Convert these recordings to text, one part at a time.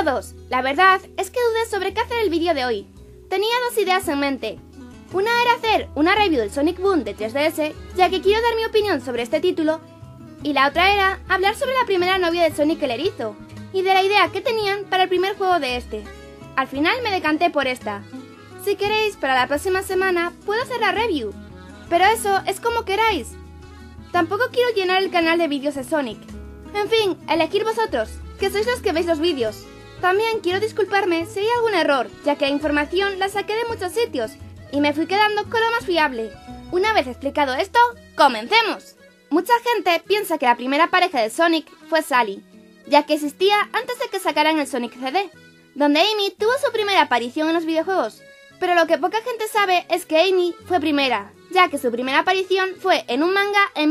a todos, la verdad es que dudé sobre qué hacer el vídeo de hoy. Tenía dos ideas en mente. Una era hacer una review del Sonic Boom de 3DS, ya que quiero dar mi opinión sobre este título, y la otra era hablar sobre la primera novia de Sonic el Erizo, y de la idea que tenían para el primer juego de este. Al final me decanté por esta. Si queréis, para la próxima semana puedo hacer la review, pero eso es como queráis. Tampoco quiero llenar el canal de vídeos de Sonic. En fin, elegid vosotros, que sois los que veis los vídeos. También quiero disculparme si hay algún error, ya que la información la saqué de muchos sitios y me fui quedando con lo más fiable. Una vez explicado esto, ¡comencemos! Mucha gente piensa que la primera pareja de Sonic fue Sally, ya que existía antes de que sacaran el Sonic CD, donde Amy tuvo su primera aparición en los videojuegos. Pero lo que poca gente sabe es que Amy fue primera, ya que su primera aparición fue en un manga en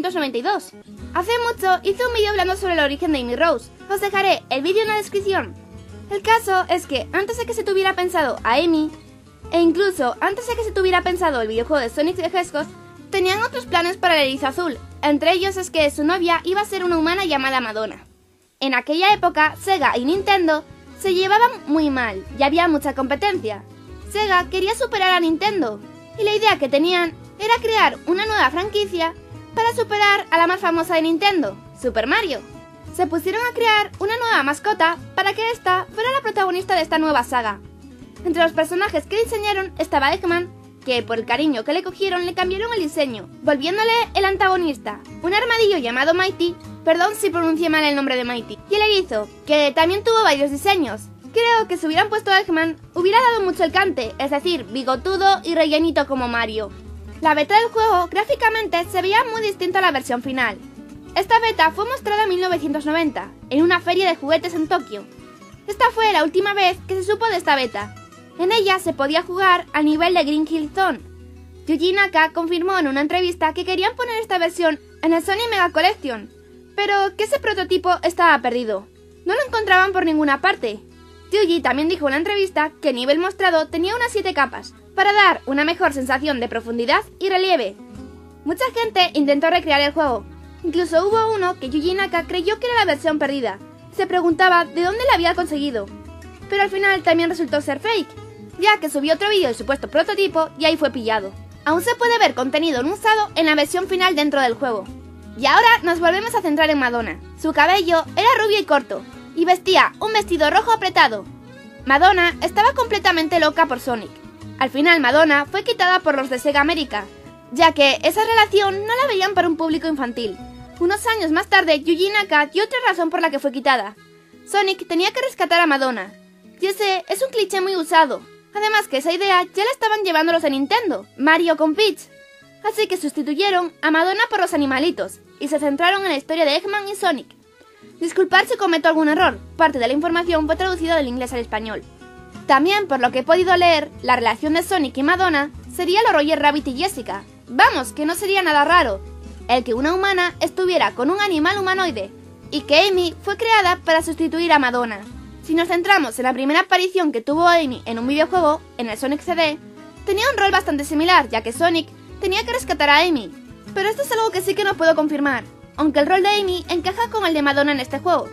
1992. Hace mucho hice un vídeo hablando sobre el origen de Amy Rose, os dejaré el vídeo en la descripción. El caso es que antes de que se tuviera pensado a Amy, e incluso antes de que se tuviera pensado el videojuego de Sonic the Hedgehog, tenían otros planes para el Erizo Azul. Entre ellos es que su novia iba a ser una humana llamada Madonna. En aquella época, Sega y Nintendo se llevaban muy mal y había mucha competencia. Sega quería superar a Nintendo, y la idea que tenían era crear una nueva franquicia para superar a la más famosa de Nintendo, Super Mario. Se pusieron a crear una nueva mascota para que esta fuera la protagonista de esta nueva saga. Entre los personajes que diseñaron estaba Eggman, que por el cariño que le cogieron le cambiaron el diseño, volviéndole el antagonista, un armadillo llamado Mighty, perdón si pronuncié mal el nombre de Mighty, y el erizo, que también tuvo varios diseños. Creo que si hubieran puesto a Eggman, hubiera dado mucho el cante, es decir, bigotudo y rellenito como Mario. La beta del juego gráficamente se veía muy distinta a la versión final. Esta beta fue mostrada en 1990, en una feria de juguetes en Tokio. Esta fue la última vez que se supo de esta beta. En ella se podía jugar al nivel de Green Hill Zone. Yuji Naka confirmó en una entrevista que querían poner esta versión en el Sonic Mega Collection, pero que ese prototipo estaba perdido. No lo encontraban por ninguna parte. Yuji también dijo en la entrevista que el nivel mostrado tenía unas 7 capas, para dar una mejor sensación de profundidad y relieve. Mucha gente intentó recrear el juego, incluso hubo uno que Yuji Naka creyó que era la versión perdida, se preguntaba de dónde la había conseguido, pero al final también resultó ser fake, ya que subió otro vídeo del supuesto prototipo y ahí fue pillado. Aún se puede ver contenido no usado en la versión final dentro del juego. Y ahora nos volvemos a centrar en Madonna. Su cabello era rubio y corto, y vestía un vestido rojo apretado. Madonna estaba completamente loca por Sonic. Al final Madonna fue quitada por los de Sega América, ya que esa relación no la veían para un público infantil. Unos años más tarde, Yuji Naka dio otra razón por la que fue quitada. Sonic tenía que rescatar a Madonna, y ese es un cliché muy usado. Además que esa idea ya la estaban llevando los de Nintendo, Mario con Peach. Así que sustituyeron a Madonna por los animalitos, y se centraron en la historia de Eggman y Sonic. Disculpad si cometo algún error, parte de la información fue traducida del inglés al español. También, por lo que he podido leer, la relación de Sonic y Madonna sería lo Roger Rabbit y Jessica. Vamos, que no sería nada raro el que una humana estuviera con un animal humanoide, y que Amy fue creada para sustituir a Madonna. Si nos centramos en la primera aparición que tuvo Amy en un videojuego, en el Sonic CD, tenía un rol bastante similar, ya que Sonic tenía que rescatar a Amy. Pero esto es algo que sí que no puedo confirmar, aunque el rol de Amy encaja con el de Madonna en este juego.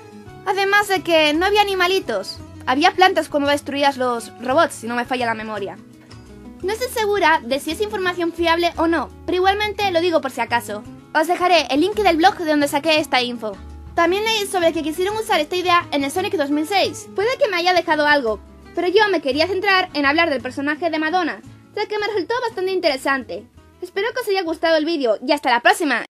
Además de que no había animalitos, había plantas cuando destruías los robots, si no me falla la memoria. No estoy segura de si es información fiable o no, pero igualmente lo digo por si acaso. Os dejaré el link del blog de donde saqué esta info. También leí sobre que quisieron usar esta idea en el Sonic 2006. Puede que me haya dejado algo, pero yo me quería centrar en hablar del personaje de Madonna, ya que me resultó bastante interesante. Espero que os haya gustado el vídeo y hasta la próxima.